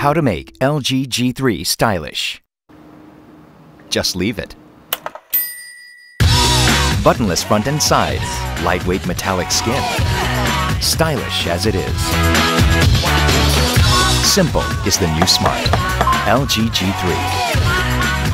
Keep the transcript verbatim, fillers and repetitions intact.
How to make L G G three stylish. Just leave it. Buttonless front and side, lightweight metallic skin. Stylish as it is. Simple is the new smart. L G G three.